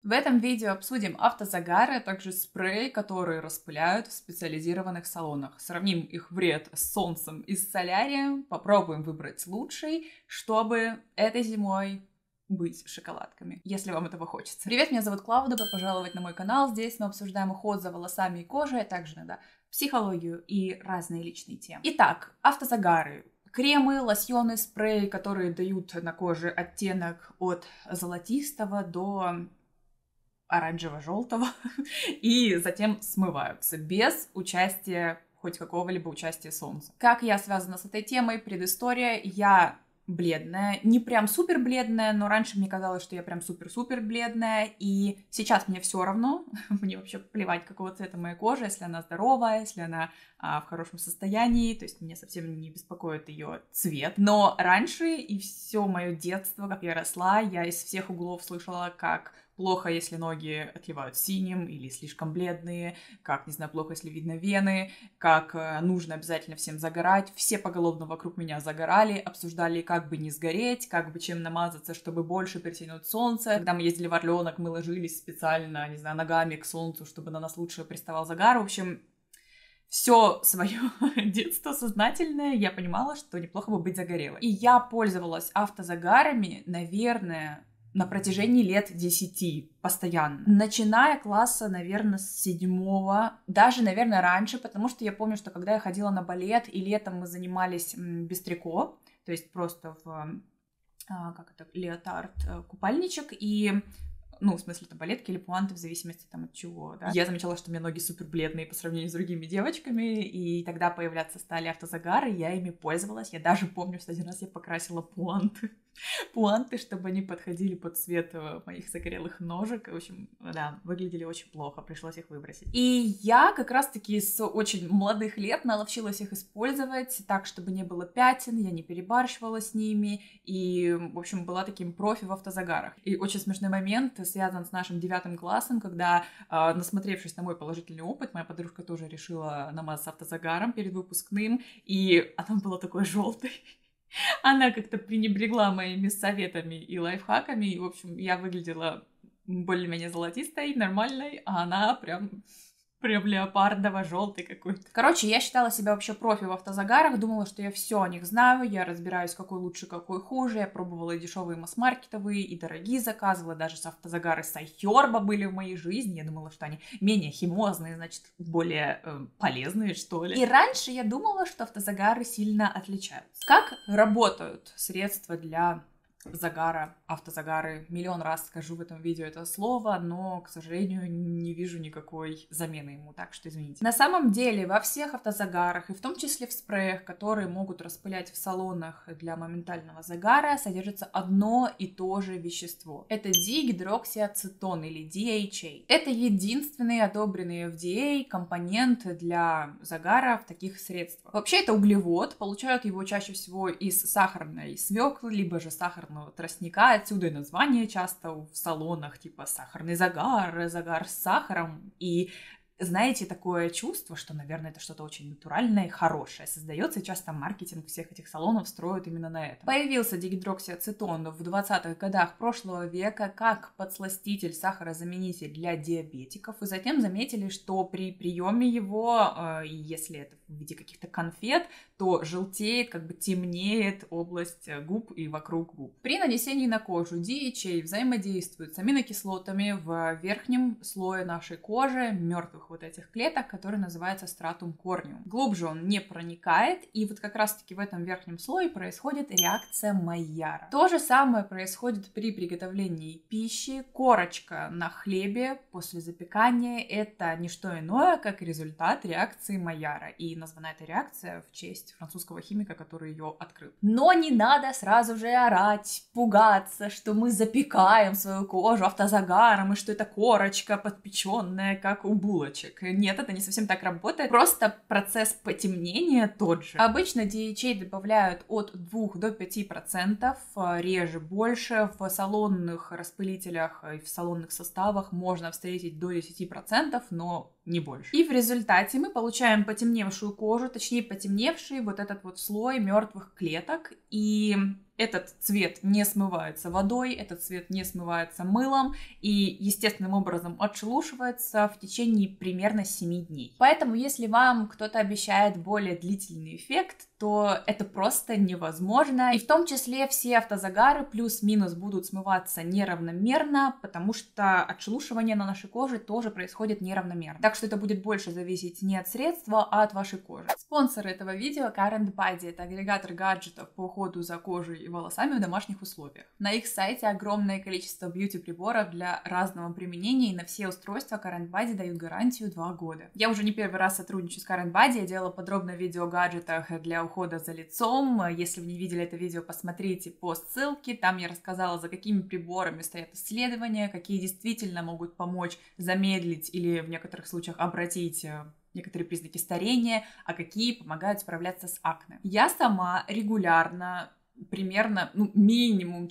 В этом видео обсудим автозагары, а также спреи, которые распыляют в специализированных салонах. Сравним их вред с солнцем и с солярием, попробуем выбрать лучший, чтобы этой зимой быть шоколадками, если вам этого хочется. Привет, меня зовут Клава, добро пожаловать на мой канал. Здесь мы обсуждаем уход за волосами и кожей, а также иногда психологию и разные личные темы. Итак, автозагары. Кремы, лосьоны, спреи, которые дают на коже оттенок от золотистого до оранжево-желтого и затем смываются без участия, хоть какого-либо участия солнца. Как я связана с этой темой? Предыстория. Я бледная, не прям супер бледная, но раньше мне казалось, что я прям супер-супер бледная, и сейчас мне все равно, мне вообще плевать, какого цвета моя кожа, если она здоровая, если она в хорошем состоянии, то есть меня совсем не беспокоит ее цвет. Но раньше и все мое детство, как я росла, я из всех углов слышала, как плохо, если ноги отливают синим или слишком бледные, как, не знаю, плохо, если видно вены, как нужно обязательно всем загорать. Все поголовно вокруг меня загорали, обсуждали, как бы не сгореть, как бы чем намазаться, чтобы больше притянуть солнце. Когда мы ездили в Орленок, мы ложились специально, не знаю, ногами к солнцу, чтобы на нас лучше приставал загар. В общем, все свое детство сознательное я понимала, что неплохо бы быть загорелой. И я пользовалась автозагарами, наверное, на протяжении лет 10 постоянно. Начиная класса, наверное, с 7-го, даже, наверное, раньше, потому что я помню, что когда я ходила на балет, и летом мы занимались без трико, то есть просто в, леотард, купальничек, и в смысле, это балетки или пуанты, в зависимости там от чего, да. Я замечала, что у меня ноги супер бледные по сравнению с другими девочками, и тогда появляться стали автозагары, я ими пользовалась. Я даже помню, что один раз я покрасила пуанты, чтобы они подходили под цвет моих загорелых ножек. В общем, да, выглядели очень плохо, пришлось их выбросить. И я как раз-таки с очень молодых лет наловчилась их использовать так, чтобы не было пятен, я не перебарщивала с ними, и, в общем, была таким профи в автозагарах. И очень смешной момент связан с нашим 9 классом, когда, насмотревшись на мой положительный опыт, моя подружка тоже решила намазаться автозагаром перед выпускным, и она была такой желтой. Она как-то пренебрегла моими советами и лайфхаками, и, в общем, я выглядела более-менее золотистой, нормальной, а она прям леопардово-желтый какой-то. Короче, я считала себя вообще профи в автозагарах, думала, что я все о них знаю, я разбираюсь, какой лучше, какой хуже, я пробовала и дешевые масс-маркетовые, и дорогие заказывала, даже автозагары Сайхерба были в моей жизни, я думала, что они менее химозные, значит, более полезные, что ли. И раньше я думала, что автозагары сильно отличаются. Как работают средства для загара, автозагары? Миллион раз скажу в этом видео это слово, но, к сожалению, не вижу никакой замены ему, так что извините. На самом деле, во всех автозагарах, и в том числе в спреях, которые могут распылять в салонах для моментального загара, содержится одно и то же вещество. Это дигидроксиацетон или DHA. Это единственный одобренный FDA компонент для загара в таких средствах. Вообще, это углевод, получают его чаще всего из сахарной свеклы, либо же сахарного тростника, отсюда и название часто в салонах, типа сахарный загар, загар с сахаром, и знаете, такое чувство, что, наверное, это что-то очень натуральное и хорошее создается, и часто маркетинг всех этих салонов строят именно на этом. Появился дигидроксиацетон в 20-х годах прошлого века как подсластитель, сахарозаменитель для диабетиков, и затем заметили, что при приеме его, если это в виде каких-то конфет, то желтеет, как бы темнеет область губ и вокруг губ. При нанесении на кожу DHA взаимодействует с аминокислотами в верхнем слое нашей кожи, мертвых вот этих клеток, который называется стратум корниум. Глубже он не проникает, и вот как раз-таки в этом верхнем слое происходит реакция Майяра. То же самое происходит при приготовлении пищи. Корочка на хлебе после запекания — это не что иное, как результат реакции Майяра, и названа эта реакция в честь французского химика, который ее открыл. Но не надо сразу же орать, пугаться, что мы запекаем свою кожу автозагаром, и что это корочка подпеченная, как у булочек. Нет, это не совсем так работает. Просто процесс потемнения тот же. Обычно DHA добавляют от 2 до 5%, реже больше. В салонных распылителях и в салонных составах можно встретить до 10%, но не больше. И в результате мы получаем потемневшую кожу, точнее потемневший вот этот вот слой мертвых клеток. И Этот цвет не смывается водой, этот цвет не смывается мылом и естественным образом отшелушивается в течение примерно 7 дней. Поэтому, если вам кто-то обещает более длительный эффект, то это просто невозможно. И в том числе все автозагары плюс-минус будут смываться неравномерно, потому что отшелушивание на нашей коже тоже происходит неравномерно. Так что это будет больше зависеть не от средства, а от вашей кожи. Спонсор этого видео Current Body — это агрегатор гаджетов по уходу за кожей и волосами в домашних условиях. На их сайте огромное количество бьюти-приборов для разного применения, и на все устройства Current Body дают гарантию 2 года. Я уже не первый раз сотрудничаю с Current Body, я делала подробное видео о гаджетах для ухода за лицом. Если вы не видели это видео, посмотрите по ссылке. Там я рассказала, за какими приборами стоят исследования, какие действительно могут помочь замедлить или в некоторых случаях обратить некоторые признаки старения, а какие помогают справляться с акне. Я сама регулярно, примерно, минимум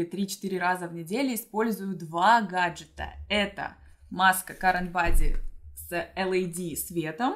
3-4 раза в неделю использую 2 гаджета. Это маска Current Body с LED светом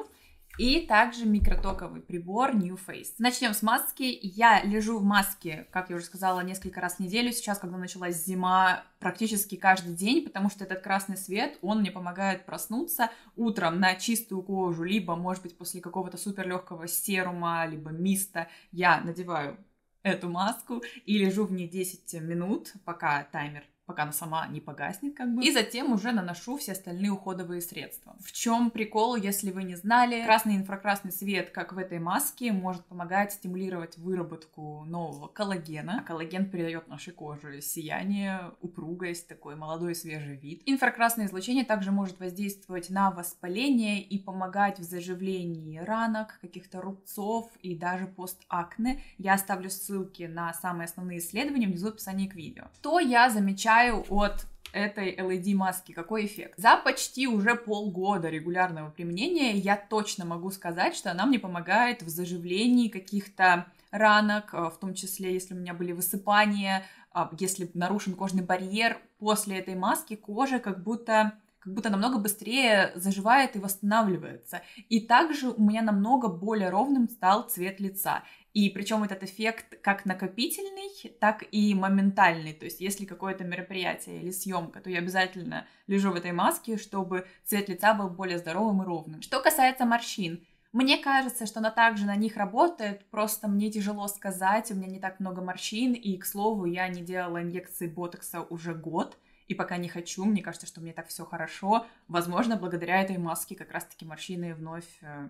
и также микротоковый прибор New Face. Начнем с маски. Я лежу в маске, как я уже сказала, несколько раз в неделю. Сейчас, когда началась зима, практически каждый день, потому что этот красный свет, он мне помогает проснуться утром на чистую кожу, либо, может быть, после какого-то супер легкого серума, либо миста я надеваю эту маску и лежу в ней 10 минут, пока она сама не погаснет, и затем уже наношу все остальные уходовые средства. В чем прикол, если вы не знали? Красный и инфракрасный свет, как в этой маске, может помогать стимулировать выработку нового коллагена. А коллаген придает нашей коже сияние, упругость, такой молодой свежий вид. Инфракрасное излучение также может воздействовать на воспаление и помогать в заживлении ранок, каких-то рубцов и даже постакне. Я оставлю ссылки на самые основные исследования внизу в описании к видео. Что я замечаю от этой LED-маски, какой эффект? За почти уже полгода регулярного применения я точно могу сказать, что она мне помогает в заживлении каких-то ранок, в том числе, если у меня были высыпания, если нарушен кожный барьер. После этой маски кожа как будто намного быстрее заживает и восстанавливается. И также у меня намного более ровным стал цвет лица. И причем этот эффект как накопительный, так и моментальный. То есть если какое-то мероприятие или съемка, то я обязательно лежу в этой маске, чтобы цвет лица был более здоровым и ровным. Что касается морщин, мне кажется, что она также на них работает, просто мне тяжело сказать, у меня не так много морщин, и, к слову, я не делала инъекции ботокса уже год, и пока не хочу, мне кажется, что мне так все хорошо. Возможно, благодаря этой маске как раз-таки морщины вновь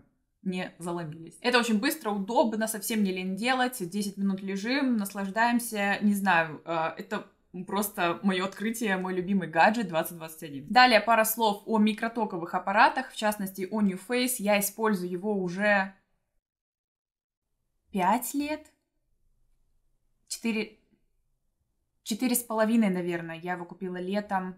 не заломились. Это очень быстро, удобно, совсем не лень делать. 10 минут лежим, наслаждаемся. Не знаю, это просто мое открытие, мой любимый гаджет 2021. Далее пара слов о микротоковых аппаратах, в частности о New Face. Я использую его уже 5 лет. 4,5, наверное. Я его купила летом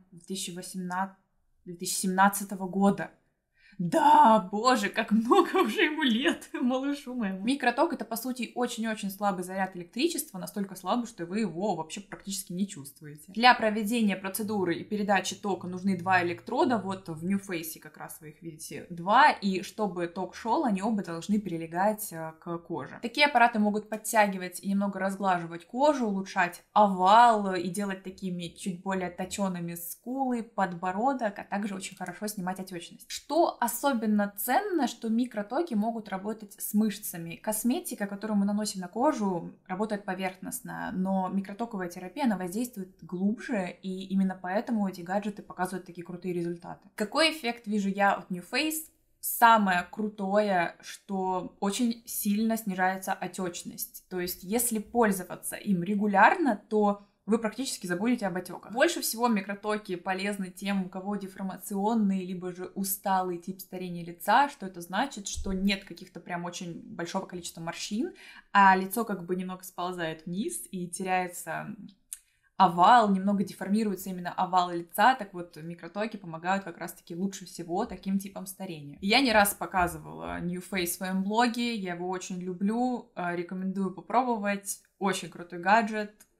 2017 года. Да, боже, как много уже ему лет, малышу моему. Микроток — это, по сути, очень-очень слабый заряд электричества, настолько слабый, что вы его вообще практически не чувствуете. Для проведения процедуры и передачи тока нужны 2 электрода, вот в New Face как раз вы их видите 2, и чтобы ток шел, они оба должны прилегать к коже. Такие аппараты могут подтягивать и немного разглаживать кожу, улучшать овал и делать такими чуть более точеными скулы, подбородок, а также очень хорошо снимать отечность. Что особенно ценно, что микротоки могут работать с мышцами. Косметика, которую мы наносим на кожу, работает поверхностно, но микротоковая терапия, она воздействует глубже, и именно поэтому эти гаджеты показывают такие крутые результаты. Какой эффект вижу я от New Face? Самое крутое, что очень сильно снижается отечность. То есть, если пользоваться им регулярно, то вы практически забудете об отеках. Больше всего микротоки полезны тем, у кого деформационный, либо же усталый тип старения лица. Что это значит? Что нет каких-то прям очень большого количества морщин, а лицо как бы немного сползает вниз и теряется овал, немного деформируется именно овал лица. Так вот, микротоки помогают как раз-таки лучше всего таким типам старения. Я не раз показывала New Face в своем блоге, я его очень люблю, рекомендую попробовать. Очень крутой гаджет.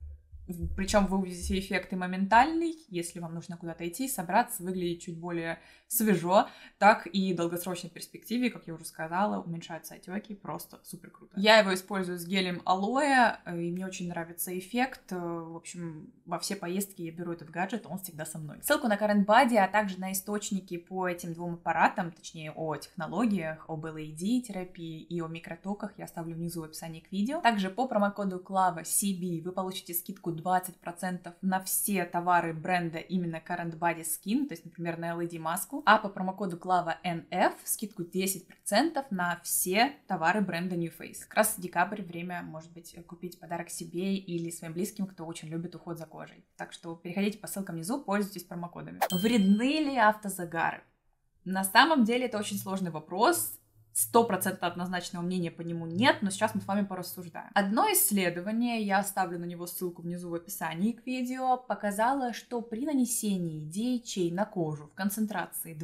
Причем вы увидите эффекты моментальный, если вам нужно куда-то идти, собраться, выглядеть чуть более свежо, так и в долгосрочной перспективе, как я уже сказала, уменьшаются отеки, просто супер круто. Я его использую с гелем алоэ, и мне очень нравится эффект. В общем, во все поездки я беру этот гаджет, он всегда со мной. Ссылку на Current Body, а также на источники по этим двум аппаратам, точнее о технологиях, об LED-терапии и о микротоках я оставлю внизу в описании к видео. Также по промокоду CLAVA-CB вы получите скидку 20% на все товары бренда именно Current Body Skin, то есть, например, на LED-маску, а по промокоду CLAVA-NF скидку 10% на все товары бренда New Face. Как раз декабрь, время, может быть, купить подарок себе или своим близким, кто очень любит уход за кожей. Так что переходите по ссылкам внизу, пользуйтесь промокодами. Вредны ли автозагары? На самом деле это очень сложный вопрос. 100% однозначного мнения по нему нет, но сейчас мы с вами порассуждаем. Одно исследование, я оставлю на него ссылку внизу в описании к видео, показало, что при нанесении DHA на кожу в концентрации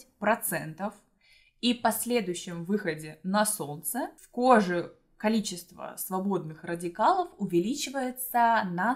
20% и последующем выходе на солнце в коже количество свободных радикалов увеличивается на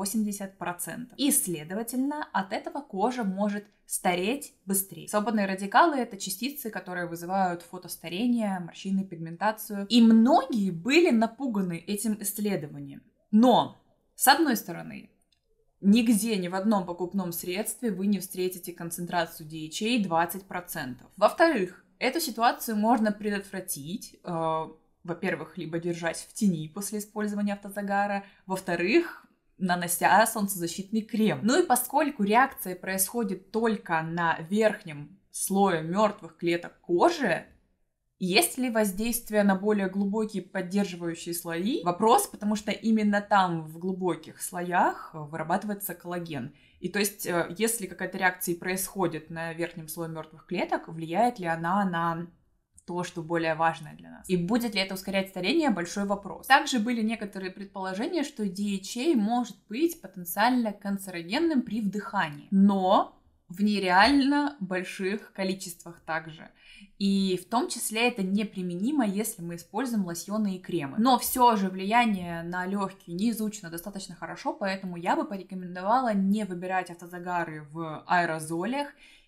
180%. И, следовательно, от этого кожа может стареть быстрее. Свободные радикалы — это частицы, которые вызывают фотостарение, морщины, пигментацию. И многие были напуганы этим исследованием. Но, с одной стороны, нигде, ни в одном покупном средстве вы не встретите концентрацию DHA 20%. Во-вторых, эту ситуацию можно предотвратить, во-первых, либо держать в тени после использования автозагара, во-вторых, нанося солнцезащитный крем. Ну и поскольку реакция происходит только на верхнем слое мертвых клеток кожи, есть ли воздействие на более глубокие поддерживающие слои? Вопрос, потому что именно там, в глубоких слоях, вырабатывается коллаген. И то есть, если какая-то реакция происходит на верхнем слое мертвых клеток, влияет ли она на то, что более важное для нас. И будет ли это ускорять старение — большой вопрос. Также были некоторые предположения, что DHA может быть потенциально канцерогенным при вдыхании, но в нереально больших количествах также. И в том числе это неприменимо, если мы используем лосьоны и кремы. Но все же влияние на легкие не изучено достаточно хорошо, поэтому я бы порекомендовала не выбирать автозагары в аэрозолях.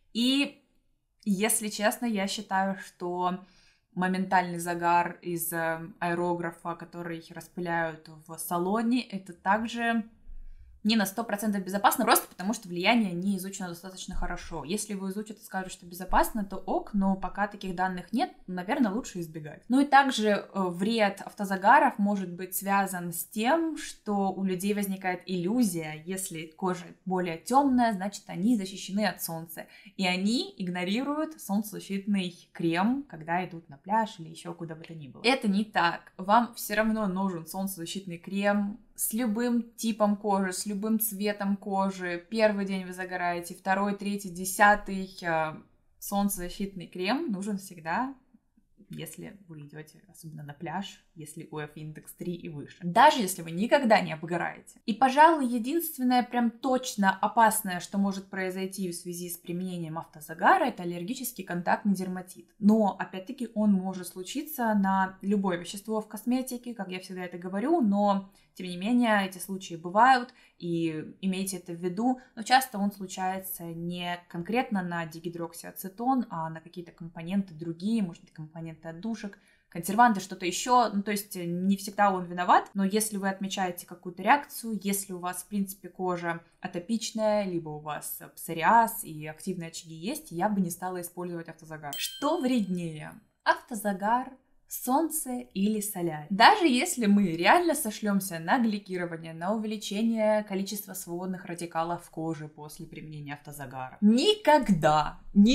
И если честно, я считаю, что моментальный загар из аэрографа, который распыляют в салоне, это также не на 100% безопасно, просто потому что влияние не изучено достаточно хорошо. Если вы изучат и скажут, что безопасно, то ок, но пока таких данных нет, наверное, лучше избегать. Ну и также вред автозагаров может быть связан с тем, что у людей возникает иллюзия, если кожа более темная, значит, они защищены от солнца, и они игнорируют солнцезащитный крем, когда идут на пляж или еще куда бы то ни было. Это не так. Вам все равно нужен солнцезащитный крем с любым типом кожи, с любым цветом кожи. Первый день вы загораете, второй, третий, 10-й солнцезащитный крем нужен всегда, если вы идете, особенно на пляж, если UF-индекс 3 и выше. Даже если вы никогда не обгораете. И, пожалуй, единственное прям точно опасное, что может произойти в связи с применением автозагара, это аллергический контактный дерматит. Но, опять-таки, он может случиться на любое вещество в косметике, как я всегда это говорю, но, тем не менее, эти случаи бывают, и имейте это в виду, но часто он случается не конкретно на дигидроксиацетон, а на какие-то компоненты другие, может быть, компоненты отдушек, консерванты, что-то еще, ну, то есть не всегда он виноват, но если вы отмечаете какую-то реакцию, если у вас, в принципе, кожа атопичная, либо у вас псориаз и активные очаги есть, я бы не стала использовать автозагар. Что вреднее? Автозагар, солнце или солярий. Даже если мы реально сошлемся на гликирование, на увеличение количества свободных радикалов в коже после применения автозагара, никогда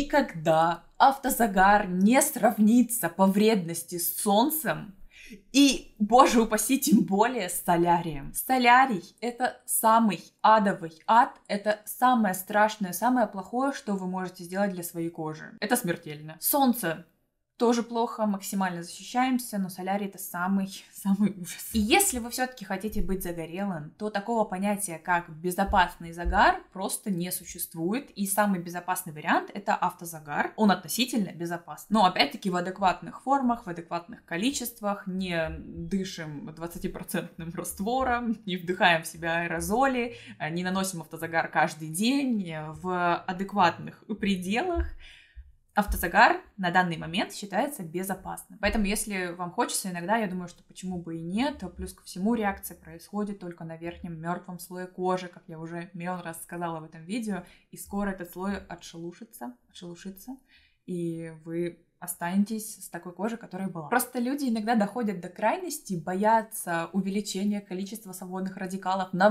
автозагар не сравнится по вредности с солнцем и, боже упаси, тем более с солярием. Солярий — это самый адовый ад, это самое страшное, самое плохое, что вы можете сделать для своей кожи. Это смертельно. Солнце тоже плохо, максимально защищаемся, но солярий это самый ужас. И если вы все-таки хотите быть загорелым, то такого понятия, как безопасный загар, просто не существует. И самый безопасный вариант это автозагар. Он относительно безопасный. Но опять-таки в адекватных формах, в адекватных количествах, не дышим 20% раствором, не вдыхаем в себя аэрозоли, не наносим автозагар каждый день, в адекватных пределах. Автозагар на данный момент считается безопасным. Поэтому, если вам хочется, иногда, я думаю, что почему бы и нет. Плюс ко всему реакция происходит только на верхнем мертвом слое кожи, как я уже миллион раз сказала в этом видео. И скоро этот слой отшелушится, и вы останетесь с такой кожей, которая была. Просто люди иногда доходят до крайности, боятся увеличения количества свободных радикалов на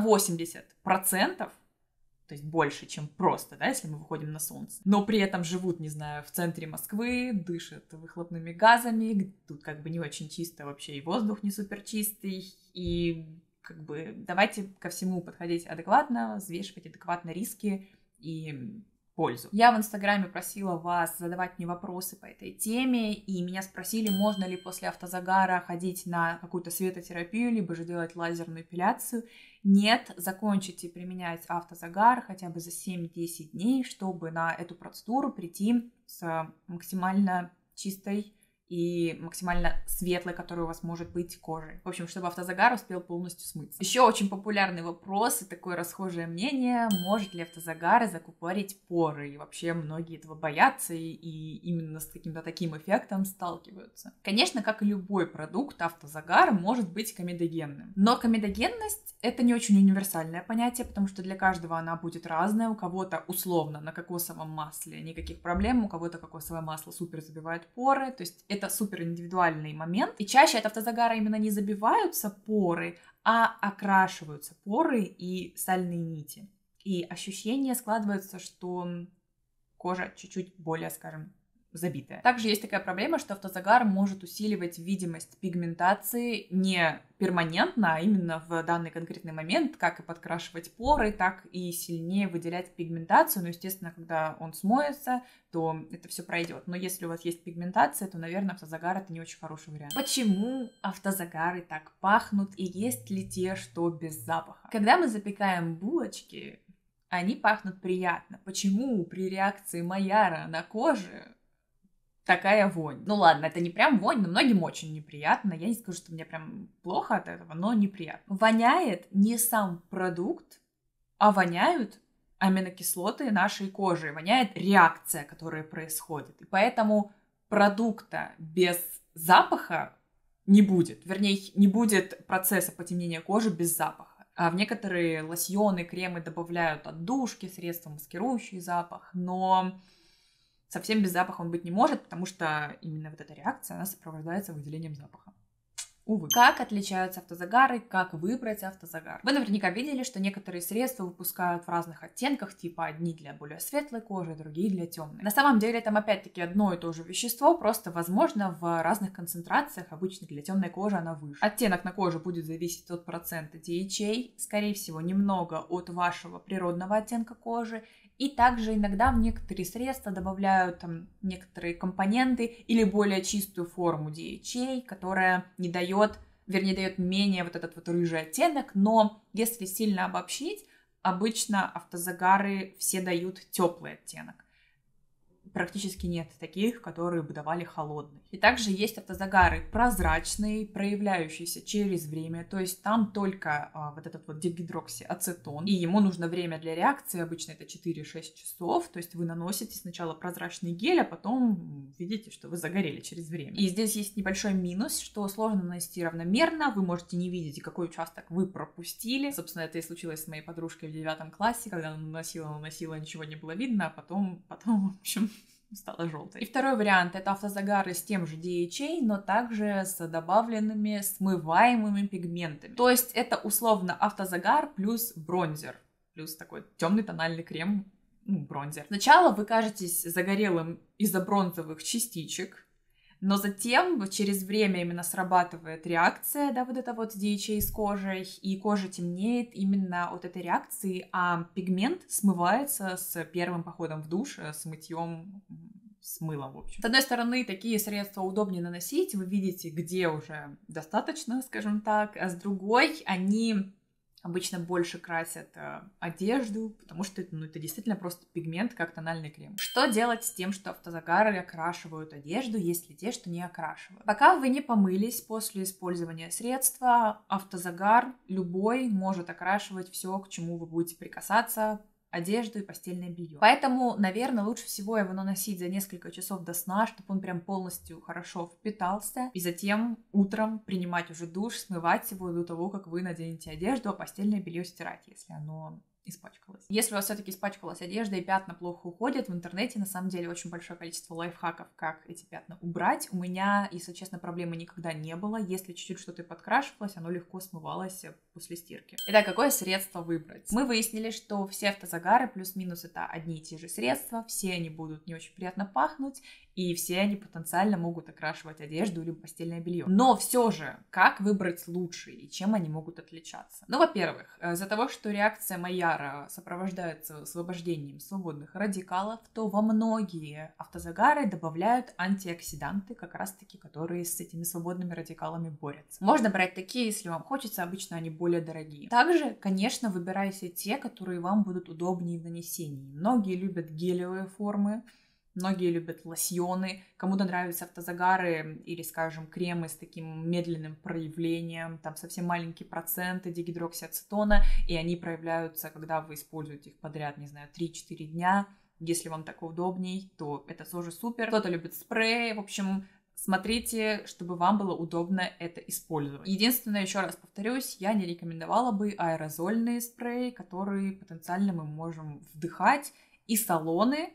80%, то есть больше, чем просто, да, если мы выходим на солнце. Но при этом живут, не знаю, в центре Москвы, дышат выхлопными газами, тут как бы не очень чисто вообще, и воздух не супер чистый, и как бы давайте ко всему подходить адекватно, взвешивать адекватно риски и пользу. Я в Инстаграме просила вас задавать мне вопросы по этой теме, и меня спросили, можно ли после автозагара ходить на какую-то светотерапию, либо же делать лазерную эпиляцию. Нет, закончите применять автозагар хотя бы за 7-10 дней, чтобы на эту процедуру прийти с максимально чистой и максимально светлой, которая у вас может быть кожей. В общем, чтобы автозагар успел полностью смыться. Еще очень популярный вопрос и такое расхожее мнение, может ли автозагар закупорить поры. И вообще многие этого боятся и именно с каким-то таким эффектом сталкиваются. Конечно, как и любой продукт, автозагар может быть комедогенным. Но комедогенность — это не очень универсальное понятие, потому что для каждого она будет разная. У кого-то условно на кокосовом масле никаких проблем, у кого-то кокосовое масло супер забивает поры, то есть это супер индивидуальный момент. И чаще от автозагара именно не забиваются поры, а окрашиваются поры и сальные нити. И ощущение складывается, что кожа чуть-чуть более, скажем, забитая. Также есть такая проблема, что автозагар может усиливать видимость пигментации не перманентно, а именно в данный конкретный момент, как и подкрашивать поры, так и сильнее выделять пигментацию. Но, естественно, когда он смоется, то это все пройдет. Но если у вас есть пигментация, то, наверное, автозагар это не очень хороший вариант. Почему автозагары так пахнут и есть ли те, что без запаха? Когда мы запекаем булочки, они пахнут приятно. Почему при реакции Майяра на коже такая вонь? Ну ладно, это не прям вонь, но многим очень неприятно. Я не скажу, что мне прям плохо от этого, но неприятно. Воняет не сам продукт, а воняют аминокислоты нашей кожи. Воняет реакция, которая происходит. И поэтому продукта без запаха не будет. Вернее, не будет процесса потемнения кожи без запаха. А в некоторые лосьоны, кремы добавляют отдушки, средства, маскирующие запах, но совсем без запаха он быть не может, потому что именно вот эта реакция, она сопровождается выделением запаха. Увы. Как отличаются автозагары, как выбрать автозагар? Вы наверняка видели, что некоторые средства выпускают в разных оттенках, типа одни для более светлой кожи, другие для темной. На самом деле там опять-таки одно и то же вещество, просто возможно в разных концентрациях, обычно для темной кожи она выше. Оттенок на коже будет зависеть от процента DHA, скорее всего немного от вашего природного оттенка кожи. И также иногда в некоторые средства добавляют некоторые компоненты или более чистую форму DHA, которая не дает, вернее, дает менее вот этот вот рыжий оттенок, но если сильно обобщить, обычно автозагары все дают теплый оттенок. Практически нет таких, которые бы давали холодный. И также есть автозагары прозрачные, проявляющиеся через время, то есть там только вот этот вот дигидроксиацетон, и ему нужно время для реакции, обычно это 4-6 часов, то есть вы наносите сначала прозрачный гель, а потом видите, что вы загорели через время. И здесь есть небольшой минус, что сложно нанести равномерно, вы можете не видеть, какой участок вы пропустили. Собственно, это и случилось с моей подружкой в 9 классе, когда она наносила, ничего не было видно, а потом, в общем, стала желтой. И второй вариант — это автозагары с тем же DHA, но также с добавленными смываемыми пигментами. То есть это условно автозагар плюс бронзер, плюс такой темный тональный крем, бронзер. Сначала вы кажетесь загорелым из-за бронзовых частичек, но затем через время именно срабатывает реакция, да, вот это вот DHA с кожей, и кожа темнеет именно от этой реакции, а пигмент смывается с первым походом в душ, с мытьем с мылом, в общем. С одной стороны, такие средства удобнее наносить, вы видите, где уже достаточно, скажем так, а с другой, они обычно больше красят одежду, потому что это действительно просто пигмент, как тональный крем. Что делать с тем, что автозагары окрашивают одежду, есть ли те, что не окрашивают? Пока вы не помылись после использования средства, автозагар любой может окрашивать все, к чему вы будете прикасаться, одежду и постельное белье. Поэтому, наверное, лучше всего его наносить за несколько часов до сна, чтобы он прям полностью хорошо впитался, и затем утром принимать уже душ, смывать его до того, как вы наденете одежду, а постельное белье стирать, если оно испачкалась. Если у вас все-таки испачкалась одежда и пятна плохо уходят, в интернете на самом деле очень большое количество лайфхаков, как эти пятна убрать. У меня, если честно, проблемы никогда не было. Если чуть-чуть что-то подкрашивалось, оно легко смывалось после стирки. Итак, какое средство выбрать? Мы выяснили, что все автозагары плюс-минус это одни и те же средства, все они будут не очень приятно пахнуть, и все они потенциально могут окрашивать одежду или постельное белье. Но все же, как выбрать лучший и чем они могут отличаться? Ну, во-первых, из-за того, что реакция Майяра сопровождается освобождением свободных радикалов, то во многие автозагары добавляют антиоксиданты, как раз-таки, которые с этими свободными радикалами борются. Можно брать такие, если вам хочется, обычно они более дорогие. Также, конечно, выбирайте те, которые вам будут удобнее в нанесении. Многие любят гелевые формы, многие любят лосьоны, кому-то нравятся автозагары или, скажем, кремы с таким медленным проявлением, там совсем маленькие проценты дигидроксиацетона, и они проявляются, когда вы используете их подряд, не знаю, 3-4 дня. Если вам так удобней, то это тоже супер. Кто-то любит спрей, в общем, смотрите, чтобы вам было удобно это использовать. Единственное, еще раз повторюсь, я не рекомендовала бы аэрозольные спреи, которые потенциально мы можем вдыхать, и салоны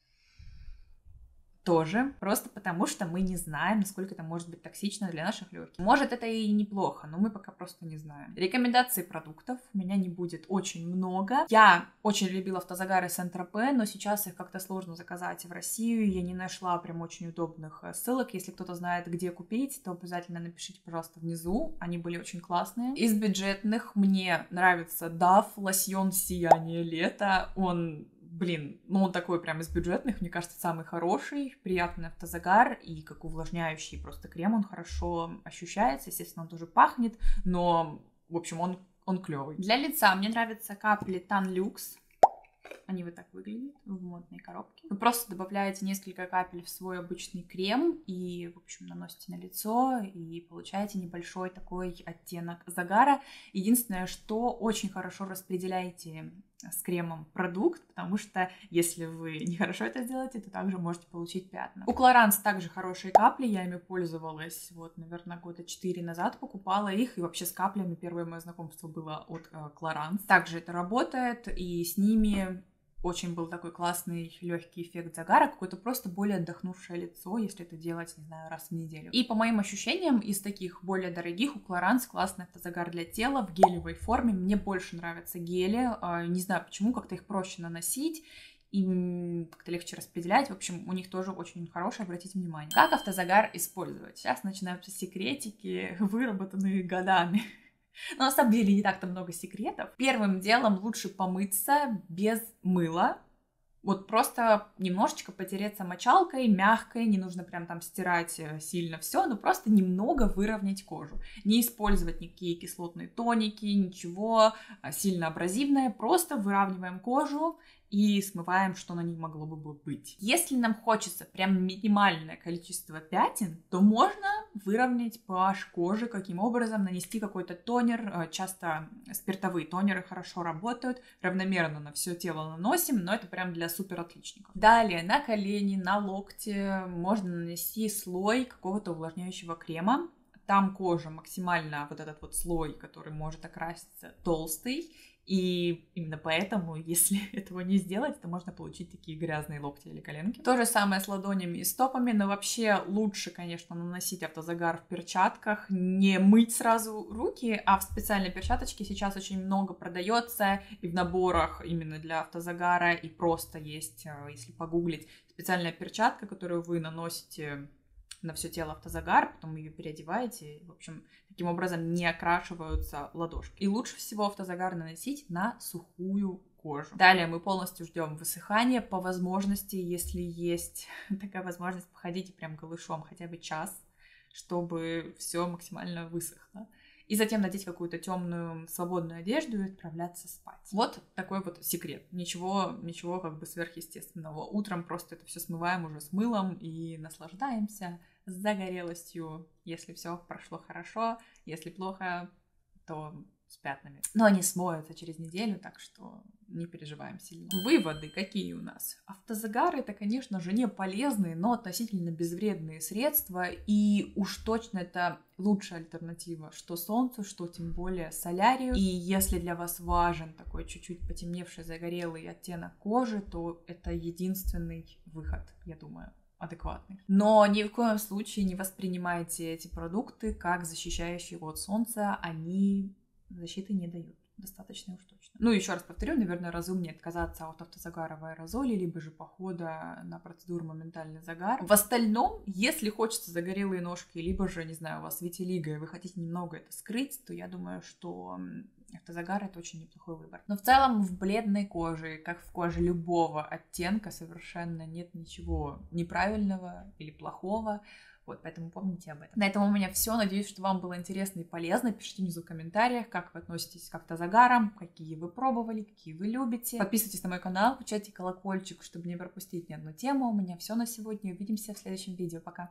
тоже, просто потому что мы не знаем, насколько это может быть токсично для наших легких. Может, это и неплохо, но мы пока просто не знаем. Рекомендаций продуктов у меня не будет очень много. Я очень любила автозагары Сент-Тропе, но сейчас их как-то сложно заказать в Россию. Я не нашла прям очень удобных ссылок. Если кто-то знает, где купить, то обязательно напишите, пожалуйста, внизу. Они были очень классные. Из бюджетных мне нравится Dove лосьон «Сияние лета». Он он такой прям из бюджетных, мне кажется, самый хороший, приятный автозагар, и как увлажняющий просто крем он хорошо ощущается, естественно, он тоже пахнет, но, в общем, он клевый. Для лица мне нравятся капли Tan Luxe. Они вот так выглядят в модной коробке. Вы просто добавляете несколько капель в свой обычный крем и, в общем, наносите на лицо и получаете небольшой такой оттенок загара. Единственное, что очень хорошо распределяете с кремом продукт, потому что если вы нехорошо это сделаете, то также можете получить пятна. У Clarins также хорошие капли, я ими пользовалась, наверное, года 4 назад покупала их, и вообще с каплями первое мое знакомство было от Clarins. Также это работает, и с ними очень был такой классный легкий эффект загара, какое-то просто более отдохнувшее лицо, если это делать, не знаю, раз в неделю. И по моим ощущениям, из таких более дорогих у Clarins классный автозагар для тела в гелевой форме. Мне больше нравятся гели, не знаю почему, как-то их проще наносить, им как-то легче распределять. В общем, у них тоже очень хороший, обратите внимание. Как автозагар использовать? Сейчас начинаются секретики, выработанные годами. Но на самом деле не так-то много секретов. Первым делом лучше помыться без мыла. Просто немножечко потереться мочалкой, мягкой, не нужно прям там стирать сильно все, но просто немного выровнять кожу. Не использовать никакие кислотные тоники, ничего сильно абразивное, просто выравниваем кожу и смываем, что на ней могло бы быть. Если нам хочется прям минимальное количество пятен, то можно выровнять pH кожи, каким образом нанести какой-то тонер. Часто спиртовые тонеры хорошо работают, равномерно на все тело наносим, но это прям для супер отличников. Далее на колени, на локти можно нанести слой какого-то увлажняющего крема. Там кожа максимально, этот слой, который может окраситься, толстый. И именно поэтому, если этого не сделать, то можно получить такие грязные локти или коленки. То же самое с ладонями и стопами, но вообще лучше, конечно, наносить автозагар в перчатках, не мыть сразу руки, а в специальной перчаточке сейчас очень много продается и в наборах именно для автозагара, и просто есть, если погуглить, специальная перчатка, которую вы наносите на все тело автозагар, потом ее переодеваете, и, в общем, таким образом не окрашиваются ладошки. И лучше всего автозагар наносить на сухую кожу. Далее мы полностью ждем высыхания. По возможности, если есть такая возможность, походите прям голышом хотя бы час, чтобы все максимально высохло. И затем надеть какую-то темную свободную одежду и отправляться спать. Вот такой вот секрет. Ничего как бы сверхъестественного. Утром просто это все смываем уже с мылом и наслаждаемся загорелостью. Если все прошло хорошо, если плохо, то с пятнами. Но они смоются через неделю, так что не переживаем сильно. Выводы какие у нас? Автозагар — это, конечно же, не полезные, но относительно безвредные средства, и уж точно это лучшая альтернатива что солнцу, что тем более солярию. И если для вас важен такой чуть-чуть потемневший, загорелый оттенок кожи, то это единственный выход, я думаю, адекватный. Но ни в коем случае не воспринимайте эти продукты как защищающие от солнца, они защиты не дают. Достаточно уж точно. Ну, еще раз повторю, наверное, разумнее отказаться от автозагара в аэрозоле, либо же похода на процедуру моментальный загар. В остальном, если хочется загорелые ножки, либо же, не знаю, у вас витилиго, и вы хотите немного это скрыть, то я думаю, что автозагар — это очень неплохой выбор. Но в целом в бледной коже, как в коже любого оттенка, совершенно нет ничего неправильного или плохого. Вот, поэтому помните об этом. На этом у меня все. Надеюсь, что вам было интересно и полезно. Пишите внизу в комментариях, как вы относитесь к автозагарам, какие вы пробовали, какие вы любите. Подписывайтесь на мой канал, включайте колокольчик, чтобы не пропустить ни одну тему. У меня все на сегодня. Увидимся в следующем видео. Пока!